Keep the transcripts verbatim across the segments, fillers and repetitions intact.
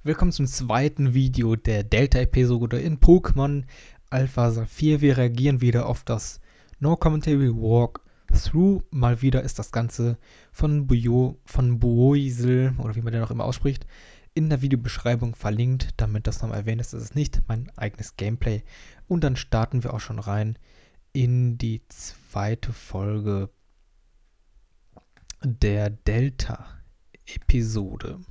Willkommen zum zweiten Video der Delta-Episode in Pokémon Alpha Saphir. Wir reagieren wieder auf das No Commentary Walkthrough. Mal wieder ist das Ganze von Buyo, von Buoisel, oder wie man den auch immer ausspricht, in der Videobeschreibung verlinkt, damit das nochmal erwähnt ist. Das ist nicht mein eigenes Gameplay. Und dann starten wir auch schon rein in die zweite Folge der Delta-Episode.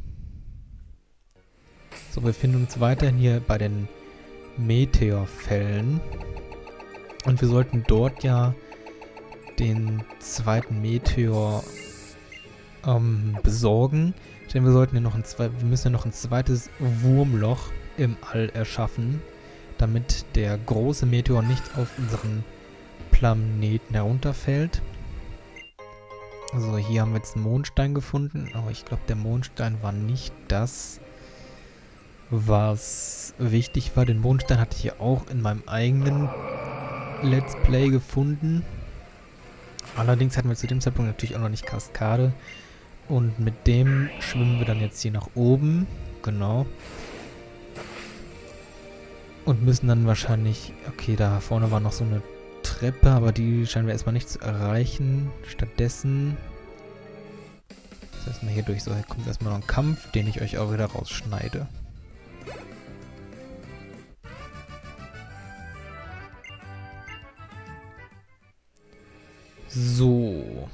So, wir befinden uns weiterhin hier bei den Meteorfällen. Und wir sollten dort ja den zweiten Meteor ähm, besorgen. Denn wir sollten ja noch ein zwei, wir müssen ja noch ein zweites Wurmloch im All erschaffen, damit der große Meteor nicht auf unseren Planeten herunterfällt. Also hier haben wir jetzt einen Mondstein gefunden, aber ich glaube, der Mondstein war nicht das, was wichtig war. Den Mondstein hatte ich ja auch in meinem eigenen Let's Play gefunden. Allerdings hatten wir zu dem Zeitpunkt natürlich auch noch nicht Kaskade. Und mit dem schwimmen wir dann jetzt hier nach oben. Genau. Und müssen dann wahrscheinlich... Okay, da vorne war noch so eine Treppe, aber die scheinen wir erstmal nicht zu erreichen. Stattdessen... Das heißt mal hier durch. So, hier kommt erstmal noch ein Kampf, den ich euch auch wieder rausschneide. So.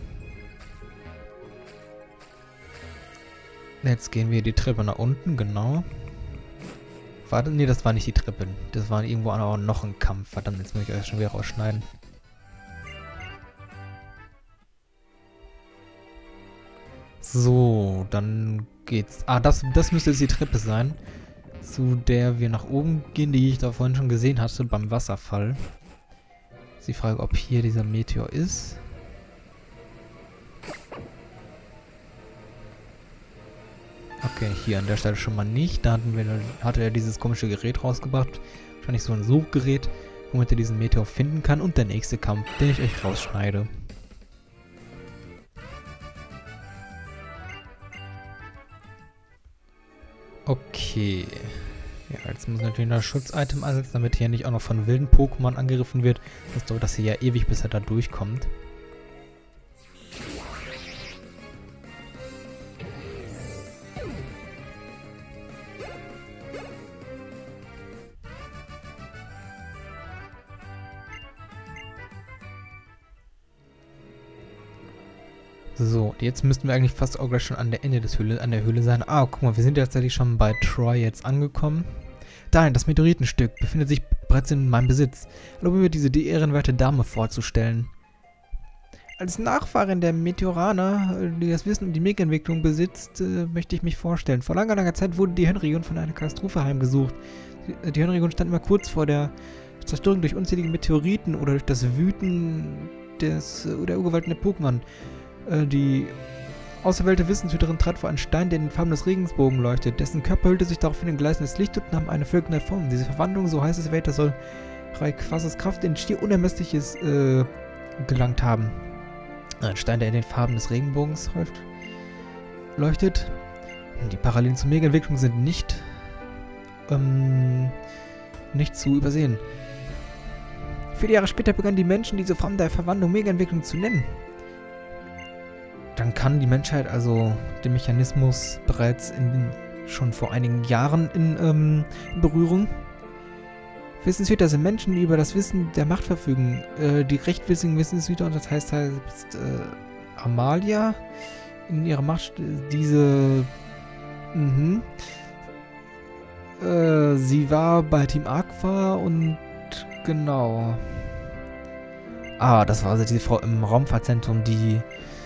Jetzt gehen wir die Treppe nach unten, genau. Warte, nee, das war nicht die Treppe. Das war irgendwo auch noch ein Kampf. Verdammt, jetzt muss ich euch schon wieder rausschneiden. So, dann geht's. Ah, das, das müsste jetzt die Treppe sein, zu der wir nach oben gehen, die ich da vorhin schon gesehen hatte beim Wasserfall. Ist die Frage, ob hier dieser Meteor ist. Okay, hier an der Stelle schon mal nicht. Da hatten wir, hatte er dieses komische Gerät rausgebracht. Wahrscheinlich so ein Suchgerät, womit er diesen Meteor finden kann. Und der nächste Kampf, den ich euch rausschneide. Okay. Ja, jetzt muss natürlich noch ein Schutzitem einsetzen, damit hier nicht auch noch von wilden Pokémon angegriffen wird. Das dauert das hier ja ewig, bis er da durchkommt. So, jetzt müssten wir eigentlich fast auch gleich schon an der Ende des Höhle, an der Höhle sein. Ah, guck mal, wir sind tatsächlich schon bei Troy jetzt angekommen. Dahin, das Meteoritenstück befindet sich bereits in meinem Besitz. Erlaube mir, diese ehrenwerte Dame vorzustellen. Als Nachfahrin der Meteoraner, die das Wissen um die Mega-Entwicklung besitzt, äh, möchte ich mich vorstellen. Vor langer, langer Zeit wurde die Hirnregion von einer Katastrophe heimgesucht. Die, die Hirnregion stand immer kurz vor der Zerstörung durch unzählige Meteoriten oder durch das Wüten des, äh, der Urgewalten der Pokémon. Die auserwählte Wissenshüterin trat vor einen Stein, der in den Farben des Regenbogens leuchtet. Dessen Körper hüllte sich daraufhin in gleißendes Licht und nahm eine völkende Form. Diese Verwandlung, so heißt es weiter, soll Rayquazas Kraft in Stier Unermessliches äh, gelangt haben. Ein Stein, der in den Farben des Regenbogens leuchtet. Die Parallelen zur Mega-Entwicklung sind nicht, ähm, nicht zu übersehen. Viele Jahre später begannen die Menschen diese Form der Verwandlung Mega-Entwicklung zu nennen. Dann kann die Menschheit also den Mechanismus bereits in, schon vor einigen Jahren in, ähm, in Berührung. Wissenshüter sind Menschen, die über das Wissen der Macht verfügen. Äh, die rechtwissigen Wissenshüter, und das heißt halt äh, Amalia, in ihrer Macht diese... Mhm. Äh, sie war bei Team Aqua und genau. Ah, das war also diese Frau im Raumfahrtzentrum, die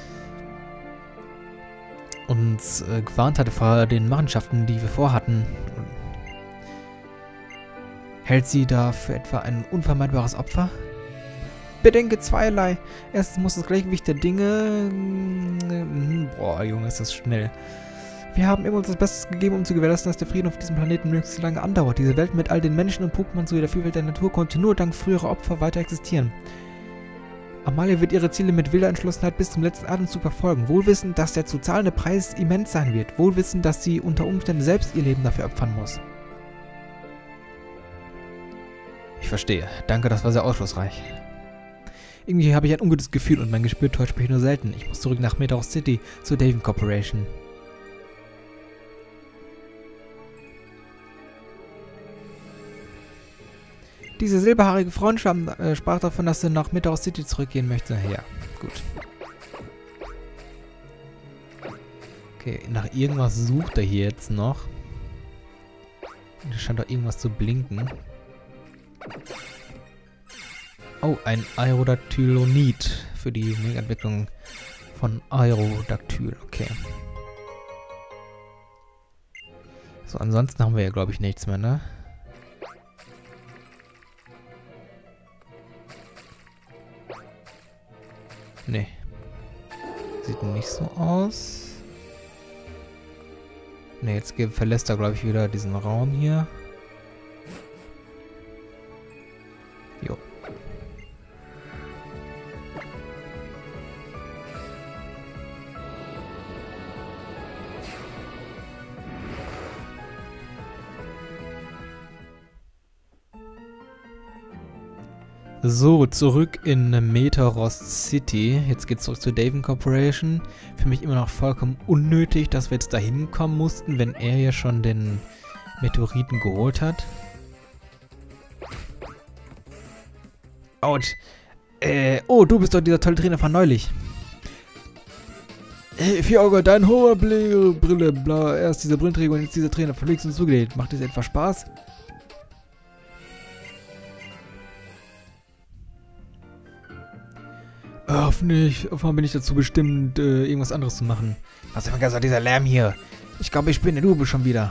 uns äh, gewarnt hatte vor den Machenschaften, die wir vorhatten. Hält sie da für etwa ein unvermeidbares Opfer? Bedenke zweierlei. Erstens muss das Gleichgewicht der Dinge... Mh, boah, Junge, ist das schnell. Wir haben immer uns das Bestes gegeben, um zu gewährleisten, dass der Frieden auf diesem Planeten möglichst lange andauert. Diese Welt mit all den Menschen und Pokémon sowie der Vielfalt der Natur konnte nur dank früherer Opfer weiter existieren. Amalia wird ihre Ziele mit wilder Entschlossenheit bis zum letzten Atemzug verfolgen, wohl wissend, dass der zu zahlende Preis immens sein wird, wohl wissend, dass sie unter Umständen selbst ihr Leben dafür opfern muss. Ich verstehe. Danke, das war sehr aufschlussreich. Irgendwie habe ich ein ungutes Gefühl und mein Gespür täuscht mich nur selten. Ich muss zurück nach Meteor City zur Davin Corporation. Diese silberhaarige Frau äh, sprach davon, dass sie nach Meteor City zurückgehen möchte. Ja, gut. Okay, nach irgendwas sucht er hier jetzt noch. Da scheint doch irgendwas zu blinken. Oh, ein Aerodactylonid für die Mega-Entwicklung von Aerodactyl. Okay. So, ansonsten haben wir ja, glaube ich, nichts mehr, ne? Nee. Sieht nicht so aus. Ne, jetzt verlässt er, glaube ich, wieder diesen Raum hier. Jo. So, zurück in Meteoros City. Jetzt geht's zurück zur Davin Corporation. Für mich immer noch vollkommen unnötig, dass wir jetzt da hinkommen mussten, wenn er ja schon den Meteoriten geholt hat. Autsch. Äh, oh, du bist doch dieser tolle Trainer von neulich. Hey, Vier-Auge, dein hoher Brille, Brille, bla. Erst dieser Brillenträger und jetzt dieser Trainer verflixt und zugelegt. Macht das etwa Spaß? Hoffentlich, hoffentlich bin ich dazu bestimmt, äh, irgendwas anderes zu machen. Was ist denn dieser Lärm hier? Ich glaube, ich bin in Uwe schon wieder.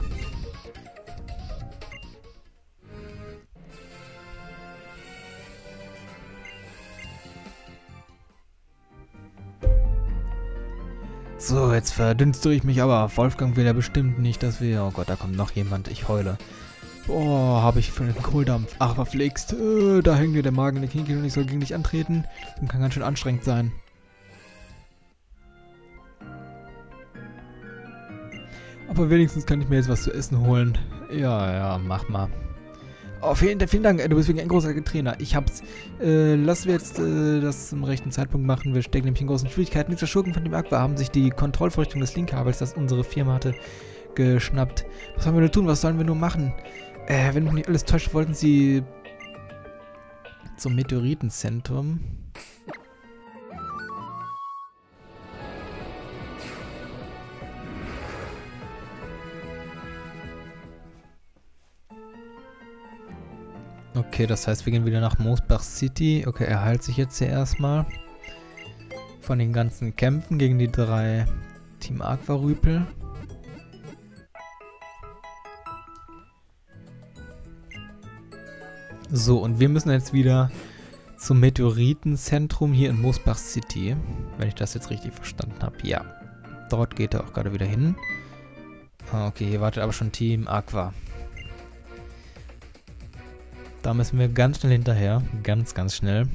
So, jetzt verdunstere ich mich aber. Wolfgang will ja bestimmt nicht, dass wir... Oh Gott, da kommt noch jemand. Ich heule. Boah, habe ich für den Kohldampf. Ach, verflixt. Äh, da hängt mir der Magen in der Knie und ich soll gegen dich antreten. Das kann ganz schön anstrengend sein. Aber wenigstens kann ich mir jetzt was zu essen holen. Ja, ja, mach mal. Oh, vielen, vielen Dank. Du bist wirklich ein großartiger Trainer. Ich hab's. Äh, lassen wir jetzt äh, das zum rechten Zeitpunkt machen. Wir stecken nämlich in großen Schwierigkeiten. Diese Schurken von dem Aqua haben sich die Kontrollvorrichtung des Linkkabels, das unsere Firma hatte, geschnappt. Was sollen wir nur tun? Was sollen wir nur machen? Äh, wenn mich nicht alles täuscht, wollten sie zum Meteoritenzentrum. Okay, das heißt, wir gehen wieder nach Moosbach City. Okay, er heilt sich jetzt hier erstmal von den ganzen Kämpfen gegen die drei Team Aqua-Rüpel. So, und wir müssen jetzt wieder zum Meteoritenzentrum hier in Moosbach City. Wenn ich das jetzt richtig verstanden habe. Ja, dort geht er auch gerade wieder hin. Okay, hier wartet aber schon Team Aqua. Da müssen wir ganz schnell hinterher. Ganz, ganz schnell.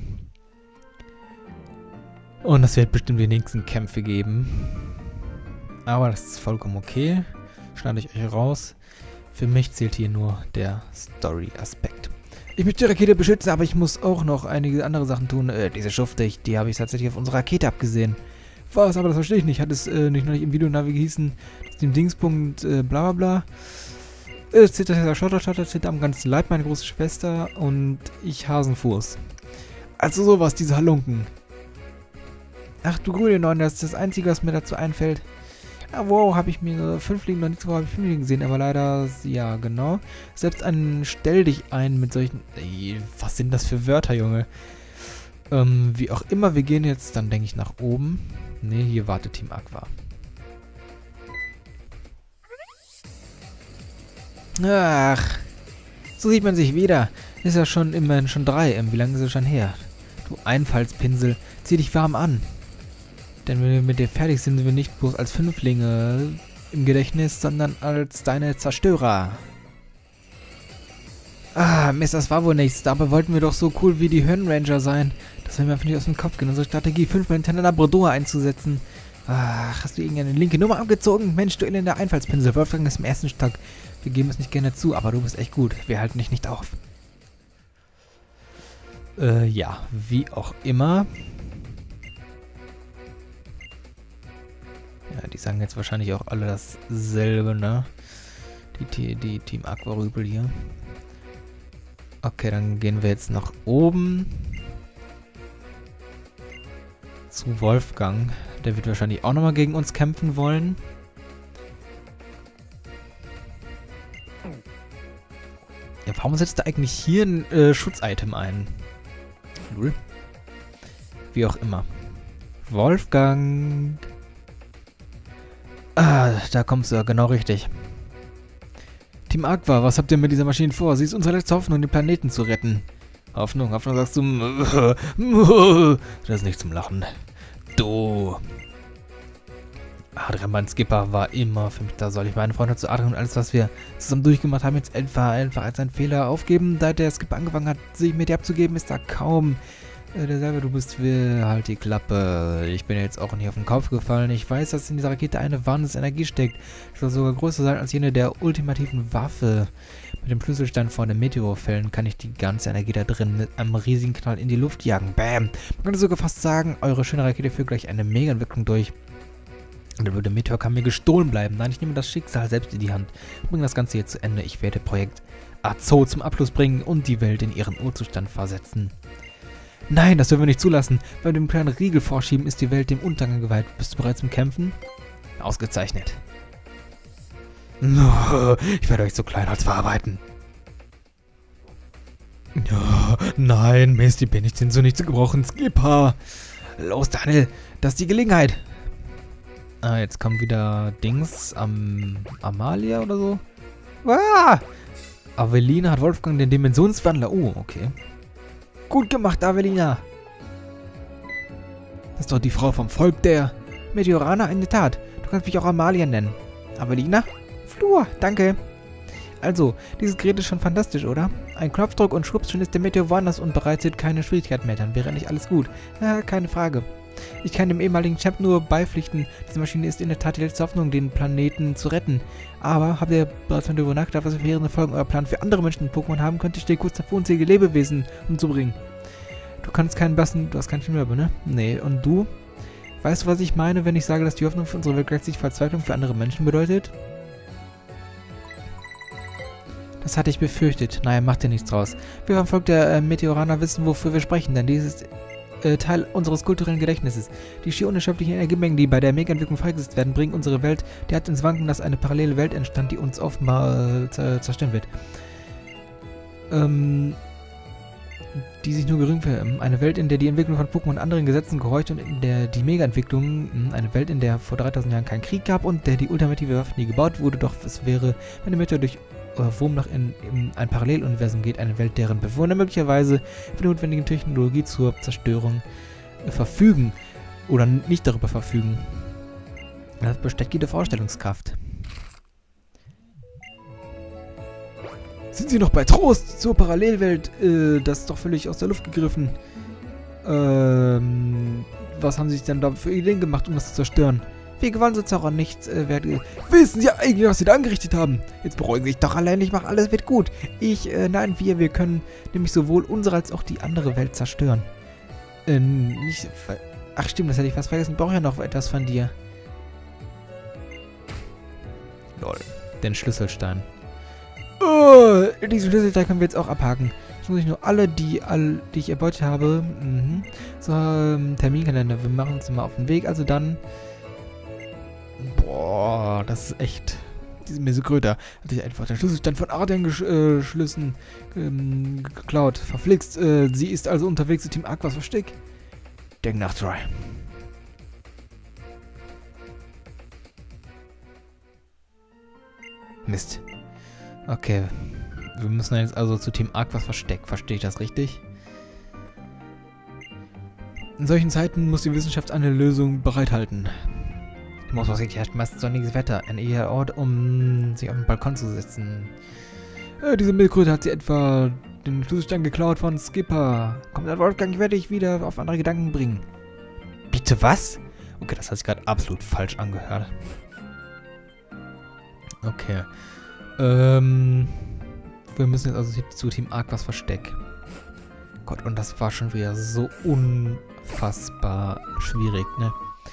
Und das wird bestimmt die nächsten Kämpfe geben. Aber das ist vollkommen okay. Schneide ich euch raus. Für mich zählt hier nur der Story-Aspekt. Ich möchte die Rakete beschützen, aber ich muss auch noch einige andere Sachen tun. Äh, diese Schufte, die habe ich tatsächlich auf unserer Rakete abgesehen. Was? Aber das verstehe ich nicht. Hat es äh, nicht neulich im Video-Navi gehießen, dass dem Dingspunkt äh, bla bla bla. Es zittert der Schotter, Schotter, zittert am ganzen Leib, meine große Schwester und ich Hasenfuß. Also sowas, diese Halunken. Ach du grüne Neun, das ist das Einzige, was mir dazu einfällt. Ah, wow, habe ich mir fünf Fliegen noch nicht so habe ich fünf Fliegen gesehen, aber leider, ja, genau. Selbst ein Stell dich ein mit solchen... Ey, was sind das für Wörter, Junge? Ähm, wie auch immer, wir gehen jetzt, dann denke ich nach oben. Ne, hier wartet Team Aqua. Ach, so sieht man sich wieder. Ist ja schon immerhin schon drei. Wie lange ist es schon her? Du Einfallspinsel, zieh dich warm an. Denn wenn wir mit dir fertig sind, sind wir nicht bloß als Fünflinge im Gedächtnis, sondern als deine Zerstörer. Ah, Mist, das war wohl nichts. Dabei wollten wir doch so cool wie die Hirnranger sein. Das will mir einfach nicht aus dem Kopf gehen, unsere Strategie fünfmal hintereinander Brodor einzusetzen. Ach, hast du irgendeine linke Nummer abgezogen? Mensch, du elender Einfallspinsel. Wolfgang ist im ersten Stock. Wir geben es nicht gerne zu, aber du bist echt gut. Wir halten dich nicht auf. Äh, ja, wie auch immer. Ja, die sagen jetzt wahrscheinlich auch alle dasselbe, ne? Die, die Team Aquarübel hier. Okay, dann gehen wir jetzt nach oben. Zu Wolfgang. Der wird wahrscheinlich auch nochmal gegen uns kämpfen wollen. Ja, warum setzt er eigentlich hier ein äh, Schutzitem ein? Null. Wie auch immer. Wolfgang. Ah, da kommst du ja genau richtig. Team Aqua, was habt ihr mit dieser Maschine vor? Sie ist unsere letzte Hoffnung, den Planeten zu retten. Hoffnung, Hoffnung sagst du. Das ist nicht zum Lachen. Du. Adrian Skipper war immer für mich da. Soll ich meine Freunde zu Adrian und alles, was wir zusammen durchgemacht haben, jetzt einfach, einfach als einen Fehler aufgeben? Seit der Skipper angefangen hat, sich mit dir abzugeben, ist da kaum äh, derselbe. Du bist will halt die Klappe. Ich bin jetzt auch nicht auf den Kopf gefallen. Ich weiß, dass in dieser Rakete eine Wahnsinnsenergie steckt. Es soll sogar größer sein als jene der ultimativen Waffe. Mit dem Schlüsselstein vor den Meteorfällen kann ich die ganze Energie da drin mit einem riesigen Knall in die Luft jagen. Bam! Man könnte sogar fast sagen, eure schöne Rakete führt gleich eine Mega-Entwicklung durch. Und der blöde Meteor kann mir gestohlen bleiben. Nein, ich nehme das Schicksal selbst in die Hand. Ich bringe das Ganze hier zu Ende. Ich werde Projekt Azo zum Abschluss bringen und die Welt in ihren Urzustand versetzen. Nein, das dürfen wir nicht zulassen. Wenn wir den kleinen Riegel vorschieben, ist die Welt dem Untergang geweiht. Bist du bereit zum Kämpfen? Ausgezeichnet. Ich werde euch so klein als verarbeiten. Ja, nein, Mist, bin ich denn so nicht zu gebrauchen, Skipper. Los, Daniel, das ist die Gelegenheit. Ah, jetzt kommt wieder Dings am Amalia oder so. Ah! Avelina hat Wolfgang den Dimensionswandler. Oh, okay. Gut gemacht, Avelina. Das ist doch die Frau vom Volk der Meteoraner, in der Tat. Du kannst mich auch Amalia nennen. Avelina? Flur, danke. Also, dieses Gerät ist schon fantastisch, oder? Ein Knopfdruck und schwupps, schon ist der Meteor woanders und bereitet keine Schwierigkeit mehr. Dann wäre nicht alles gut. Ja, keine Frage. Ich kann dem ehemaligen Champ nur beipflichten. Diese Maschine ist in der Tat die letzte Hoffnung, den Planeten zu retten. Aber habt ihr bereits mal darüber nachgedacht, was für verheerende Folgen euer Plan für andere Menschen in Pokémon haben könnte? Ich stehe kurz davor, unzählige Lebewesen umzubringen. Du kannst keinen blassen, du hast keinen Stimmwerbe, ne? Nee, und du? Weißt du, was ich meine, wenn ich sage, dass die Hoffnung für unsere Welt gleichzeitig Verzweiflung für andere Menschen bedeutet? Das hatte ich befürchtet. Naja, macht dir nichts draus. Wir vom Volk der äh, Meteoraner wissen, wofür wir sprechen, denn dieses äh, Teil unseres kulturellen Gedächtnisses. Die schier unerschöpflichen Energiemengen, die bei der Mega-Entwicklung freigesetzt werden, bringen unsere Welt derart ins Wanken, dass eine parallele Welt entstand, die uns offenbar äh, zerstören wird. Ähm... die sich nur gering für eine Welt, in der die Entwicklung von Pokémon anderen Gesetzen gehorcht und in der die Mega-Entwicklung, eine Welt, in der vor dreitausend Jahren kein Krieg gab und der die ultimative Waffe nie gebaut wurde, doch es wäre, wenn der Meteor durch äh, Wurm noch in, in ein Paralleluniversum geht, eine Welt, deren Bewohner möglicherweise für die notwendigen Technologie zur Zerstörung äh, verfügen oder nicht darüber verfügen. Das besteht jede Vorstellungskraft. Sind Sie noch bei Trost zur Parallelwelt? Äh, das ist doch völlig aus der Luft gegriffen. Ähm, was haben Sie sich denn da für Ideen gemacht, um das zu zerstören? Wir gewollen uns auch an nichts, äh, werden... Wissen Sie eigentlich, was Sie da angerichtet haben? Jetzt beruhigen Sie sich doch allein, ich mache alles, wird gut. Ich, äh, nein, wir, wir können nämlich sowohl unsere als auch die andere Welt zerstören. Ähm, nicht... Ach stimmt, das hätte ich fast vergessen. Ich brauche ja noch etwas von dir. Lol. Den Schlüsselstein. Oh, diesen Schlüsselteil können wir jetzt auch abhaken. Jetzt muss ich nur alle, die, all, die ich erbeutet habe, mhm. so, ähm, Terminkalender, wir machen uns mal auf den Weg, also dann, boah, das ist echt, diese Mesekröter, hatte ich einfach den Schlüsselstein von Arden geschlissen, äh, ähm, geklaut, verflixt, äh, sie ist also unterwegs zu Team Aquas Versteck. Denk nach, Troy. Mist. Okay, wir müssen jetzt also zu Team Aquas Versteck. Verstehe ich das richtig? In solchen Zeiten muss die Wissenschaft eine Lösung bereithalten. Die Mooswasser herrscht meist sonniges Wetter. Ein eher Ort, um sich auf den Balkon zu setzen. Äh, diese Milchkröte hat sie etwa den Schlüsselstein geklaut von Skipper. Kommandant Wolfgang, ich werde dich wieder auf andere Gedanken bringen. Bitte was? Okay, das hat sich gerade absolut falsch angehört. Okay. Ähm... Wir müssen jetzt also zu Team Aquas Versteck. Gott, und das war schon wieder so unfassbar schwierig, ne?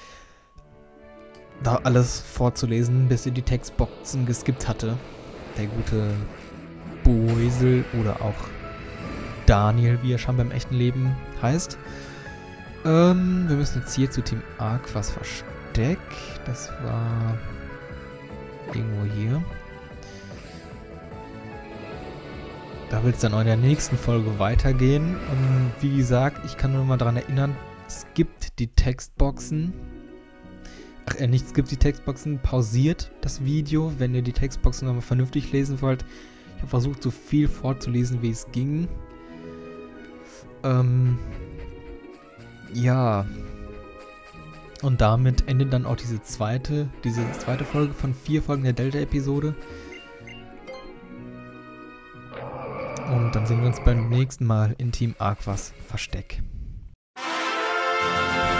Da alles vorzulesen, bis sie die Textboxen geskippt hatte. Der gute Boisel oder auch Daniel, wie er schon beim echten Leben heißt. Ähm, wir müssen jetzt hier zu Team Aquas Versteck. Das war irgendwo hier. Da wird es dann auch in der nächsten Folge weitergehen. Und wie gesagt, ich kann nur mal daran erinnern, es gibt die Textboxen. Ach, äh, nicht, es gibt die Textboxen. Pausiert das Video, wenn ihr die Textboxen nochmal vernünftig lesen wollt. Ich habe versucht, so viel vorzulesen, wie es ging. Ähm, ja. Und damit endet dann auch diese zweite, diese zweite Folge von vier Folgen der Delta-Episode. Und dann sehen wir uns beim nächsten Mal in Team Aquas Versteck.